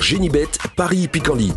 Génibet, Paris-Picanly.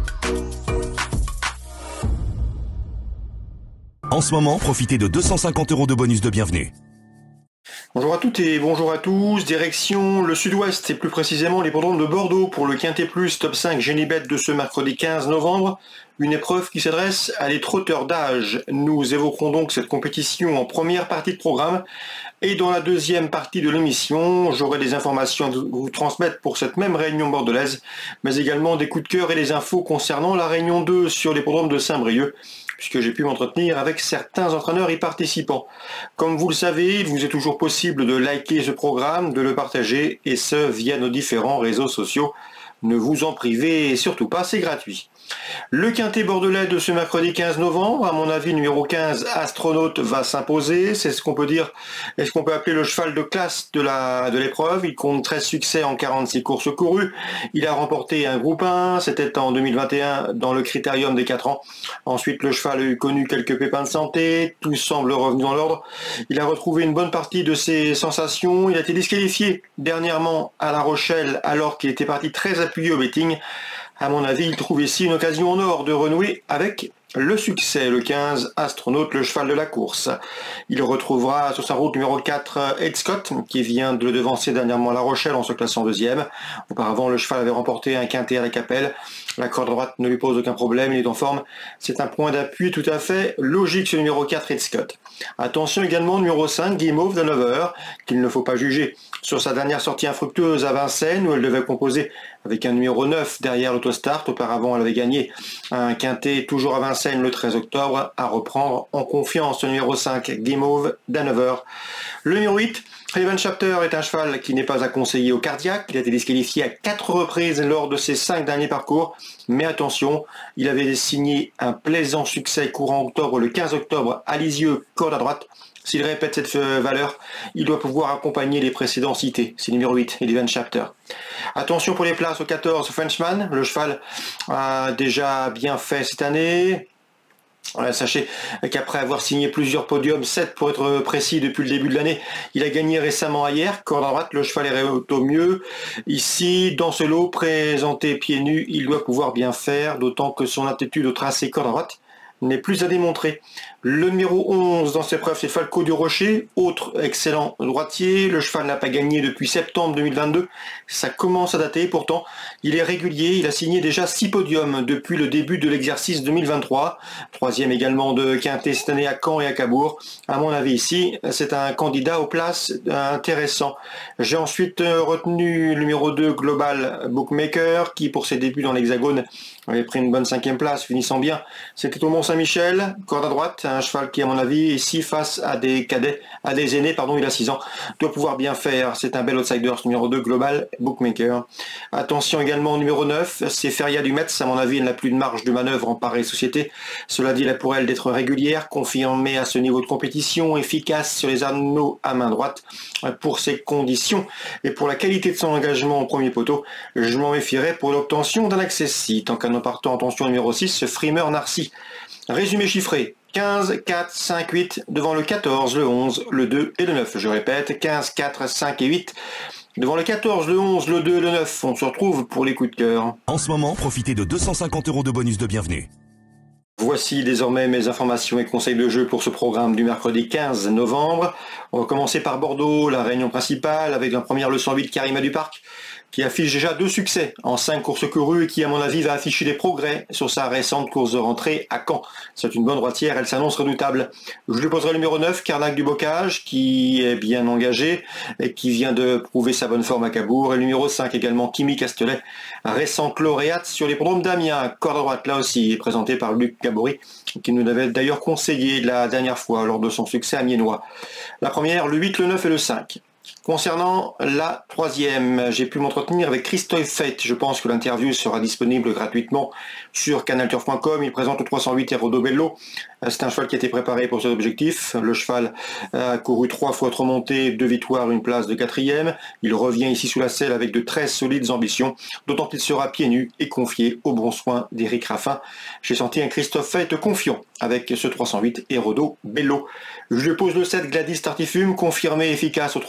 En ce moment, profitez de 250 € de bonus de bienvenue. Bonjour à toutes et bonjour à tous, direction le sud-ouest et plus précisément l'hippodrome de Bordeaux pour le Quintet Plus Top 5 Génibet de ce mercredi 15 novembre. Une épreuve qui s'adresse à les trotteurs d'âge. Nous évoquerons donc cette compétition en première partie de programme et dans la deuxième partie de l'émission, j'aurai des informations à vous transmettre pour cette même réunion bordelaise, mais également des coups de cœur et des infos concernant la réunion 2 sur l'hippodrome de Saint-Brieuc, puisque j'ai pu m'entretenir avec certains entraîneurs y participant. Comme vous le savez, il vous est toujours possible de liker ce programme, de le partager, et ce via nos différents réseaux sociaux. Ne vous en privez surtout pas, c'est gratuit. Le quintet bordelais de ce mercredi 15 novembre, à mon avis, numéro 15, Astronaute va s'imposer. C'est ce qu'on peut dire, est-ce qu'on peut appeler le cheval de classe de l'épreuve. Il compte 13 succès en 46 courses courues. Il a remporté un groupe 1, c'était en 2021 dans le critérium des 4 ans. Ensuite, le cheval a eu connu quelques pépins de santé, tout semble revenu dans l'ordre. Il a retrouvé une bonne partie de ses sensations. Il a été disqualifié dernièrement à La Rochelle alors qu'il était parti très appuyé au betting. À mon avis, il trouve ici une occasion en or de renouer avec le succès, le 15, Astronaute, le cheval de la course. Il retrouvera sur sa route numéro 4, Ed Scott, qui vient de le devancer dernièrement à La Rochelle en se classant deuxième. Auparavant, le cheval avait remporté un quintet à la Capelle. La corde droite ne lui pose aucun problème, il est en forme. C'est un point d'appui tout à fait logique sur le numéro 4, Ed Scott. Attention également, numéro 5, Guimauve de 9h, qu'il ne faut pas juger sur sa dernière sortie infructueuse à Vincennes, où elle devait composer avec un numéro 9 derrière l'autostart. Auparavant, elle avait gagné un quintet toujours à Vincennes le 13 octobre, à reprendre en confiance. Le numéro 5, Guimauve d'Hanover. Le numéro 8, Raven Chapter, est un cheval qui n'est pas à conseiller au cardiaque. Il a été disqualifié à 4 reprises lors de ses 5 derniers parcours. Mais attention, il avait signé un plaisant succès courant octobre, le 15 octobre, à Lisieux, corde à droite. S'il répète cette valeur, il doit pouvoir accompagner les précédents cités. C'est le numéro 8, Eleven Chapter. Attention pour les places au 14, Frenchman. Le cheval a déjà bien fait cette année. Sachez qu'après avoir signé plusieurs podiums, 7 pour être précis depuis le début de l'année, il a gagné récemment hier, corde à droite, le cheval est au mieux. Ici, dans ce lot, présenté pieds nus, il doit pouvoir bien faire, d'autant que son aptitude au tracé corde à droite n'est plus à démontrer. Le numéro 11 dans cette épreuve, c'est Falco du Rocher, autre excellent droitier. Le cheval n'a pas gagné depuis septembre 2022. Ça commence à dater, pourtant il est régulier. Il a signé déjà 6 podiums depuis le début de l'exercice 2023. Troisième également de quintet cette année à Caen et à Cabourg. À mon avis ici, c'est un candidat aux places intéressant. J'ai ensuite retenu le numéro 2 Global Bookmaker, qui pour ses débuts dans l'Hexagone avait pris une bonne 5e place, finissant bien. C'était au Mont-Saint-Michel, corde à droite, un cheval qui, à mon avis, ici, face à des cadets, à des aînés, il a 6 ans, doit pouvoir bien faire. C'est un bel outsider, ce numéro 2, Global Bookmaker. Attention également au numéro 9, c'est Feria du Metz. À mon avis, elle n'a plus de marge de manœuvre en pareille société. Cela dit, là pour elle d'être régulière, confirmée à ce niveau de compétition, efficace sur les anneaux à main droite. Pour ses conditions et pour la qualité de son engagement au premier poteau, je m'en méfierais pour l'obtention d'un accessit. En cas de partant, attention au numéro 6, Frimer Narcy. Résumé chiffré, 15, 4, 5, 8, devant le 14, le 11, le 2 et le 9. Je répète, 15, 4, 5 et 8. Devant le 14, le 11, le 2 et le 9, on se retrouve pour les coups de cœur. En ce moment, profitez de 250 € de bonus de bienvenue. Voici désormais mes informations et conseils de jeu pour ce programme du mercredi 15 novembre. On va commencer par Bordeaux, la réunion principale, avec en première le 108 Karima Duparc, qui affiche déjà 2 succès en 5 courses courues et qui, à mon avis, va afficher des progrès sur sa récente course de rentrée à Caen. C'est une bonne droitière, elle s'annonce redoutable. Je lui poserai le numéro 9, Carnac du Bocage, qui est bien engagé et qui vient de prouver sa bonne forme à Cabourg. Et le numéro 5 également, Kimi Castelet, récente lauréate sur l'hippodrome d'Amiens, corde à droite, là aussi, présenté par Luc Gabory, qui nous avait d'ailleurs conseillé la dernière fois lors de son succès amiénois. La première, le 8, le 9 et le 5. Concernant la troisième, j'ai pu m'entretenir avec Christophe Feit. Je pense que l'interview sera disponible gratuitement sur canalturf.com. Il présente le 308 Erodo Bello. C'est un cheval qui a été préparé pour cet objectif. Le cheval a couru 3 fois trop monté, 2 victoires, une place de 4e. Il revient ici sous la selle avec de très solides ambitions, d'autant qu'il sera pieds nus et confié aux bons soins d'Éric Raffin. J'ai senti un Christophe Feit confiant avec ce 308 Erodo Bello. Je lui pose le 7 Gladys Tartifume, confirmé efficace au trop monté.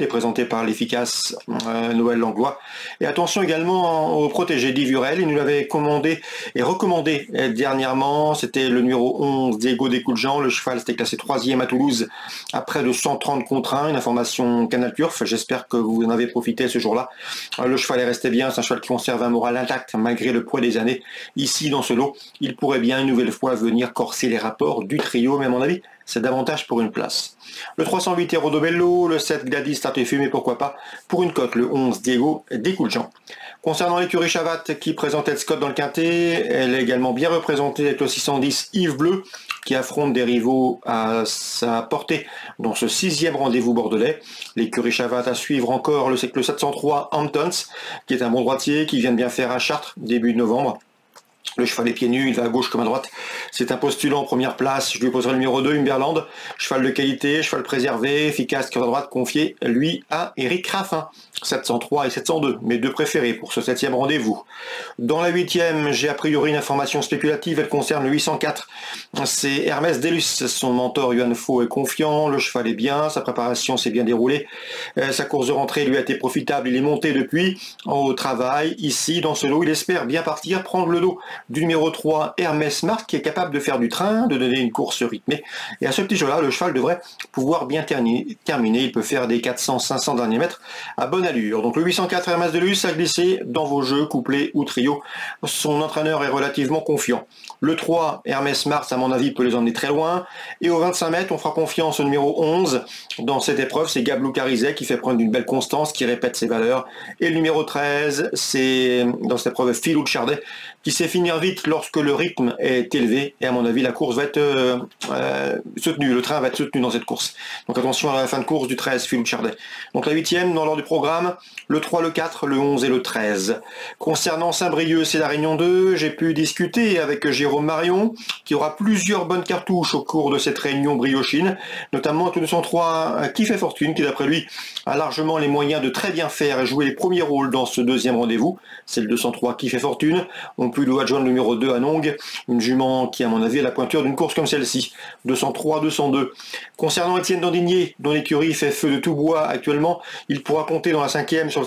est présenté par l'efficace Noël Langlois. Et attention également au protégé d'Ivurel, il nous l'avait commandé et recommandé dernièrement, c'était le numéro 11, Diego Descouljean. Le cheval s'était classé 3e à Toulouse à près de 130 contre 1, une information Canal Turf, j'espère que vous en avez profité ce jour-là. Le cheval est resté bien, c'est un cheval qui conserve un moral intact malgré le poids des années. Ici, dans ce lot, il pourrait bien une nouvelle fois venir corser les rapports du trio, mais à mon avis, c'est davantage pour une place. Le 308 Hero de Bello, le 7 Gladys Tartuffume et pourquoi pas pour une cote le 11 Diego Descouljean. Concernant l'écurie Chavat qui présente Ed Scott dans le quintet, elle est également bien représentée avec le 610 Yves Bleu qui affronte des rivaux à sa portée dans ce 6e rendez-vous bordelais. L'écurie Chavat à suivre encore le 703 Hamptons qui est un bon droitier qui vient de bien faire à Chartres début de novembre. Le cheval est pieds nus, il va à gauche comme à droite. C'est un postulant en première place. Je lui poserai le numéro 2, Humberland. Cheval de qualité, cheval préservé, efficace, cœur à droite, confié, lui, à Eric Raffin. 703 et 702, mes deux préférés pour ce 7e rendez-vous. Dans la 8e, j'ai a priori une information spéculative, elle concerne le 804. C'est Hermès Delus, son mentor Yuan Fo est confiant, le cheval est bien, sa préparation s'est bien déroulée. Sa course de rentrée lui a été profitable, il est monté depuis au travail. Ici, dans ce lot, il espère bien partir, prendre le dos du numéro 3, Hermès Marc, qui est capable de faire du train, de donner une course rythmée. Et à ce petit jeu-là, le cheval devrait pouvoir bien terminer. Il peut faire des 400-500 derniers mètres à bonne allure. Donc le 804 Hermès Delus a glissé dans vos jeux, couplets ou trio. Son entraîneur est relativement confiant. Le 3, Hermès Mars, à mon avis, peut les emmener très loin. Et au 25 mètres, on fera confiance au numéro 11. Dans cette épreuve, c'est Gablou Carizet qui fait prendre d'une belle constance, qui répète ses valeurs. Et le numéro 13, c'est dans cette épreuve Philou de Chardet, qui sait finir vite lorsque le rythme est élevé. Et à mon avis, la course va être soutenue. Le train va être soutenu dans cette course. Donc attention à la fin de course du 13, Philou de Chardet. Donc la 8e, dans l'ordre du programme, le 3, le 4, le 11 et le 13. Concernant Saint-Brieuc, c'est la Réunion 2. J'ai pu discuter avec Jérôme Marion, qui aura plusieurs bonnes cartouches au cours de cette réunion briochine, notamment le 203 qui fait fortune, qui d'après lui a largement les moyens de très bien faire et jouer les premiers rôles dans ce deuxième rendez-vous. C'est le 203 qui fait fortune. On peut lui adjoindre le numéro 2 à Nong, une jument qui à mon avis est la pointure d'une course comme celle-ci. 203, 202. Concernant Étienne Dandinier, dont l'écurie fait feu de tout bois actuellement, il pourra compter dans la 5e sur le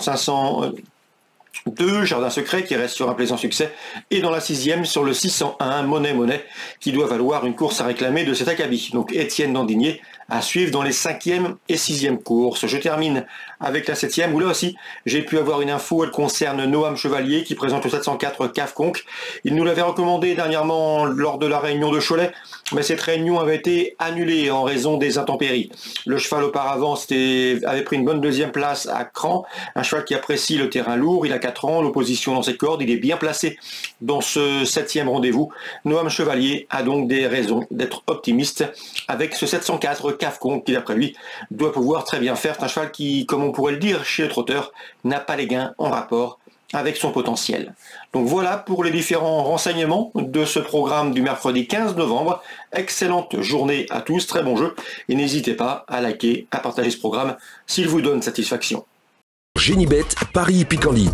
502, Jardin Secret, qui reste sur un plaisant succès, et dans la 6e sur le 601, Monnaie, qui doit valoir une course à réclamer de cet acabit. Donc Étienne Dandinier à suivre dans les 5e et 6e courses. Je termine avec la 7e, où là aussi, j'ai pu avoir une info, elle concerne Noam Chevalier, qui présente le 704 CAF Conque. Il nous l'avait recommandé dernièrement lors de la réunion de Cholet, mais cette réunion avait été annulée en raison des intempéries. Le cheval auparavant avait pris une bonne 2e place à Cran, un cheval qui apprécie le terrain lourd, il a 4 ans, l'opposition dans ses cordes, il est bien placé dans ce 7e rendez-vous. Noam Chevalier a donc des raisons d'être optimiste avec ce 704 CAF Conque, qui d'après lui doit pouvoir très bien faire. C'est un cheval qui, comme on pourrait le dire chez le trotteur, n'a pas les gains en rapport avec son potentiel. Donc voilà pour les différents renseignements de ce programme du mercredi 15 novembre. Excellente journée à tous, très bon jeu, et n'hésitez pas à liker, à partager ce programme s'il vous donne satisfaction. Génibet, Paris Picardie.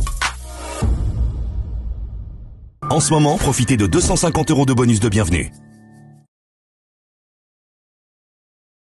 En ce moment, profitez de 250 € de bonus de bienvenue.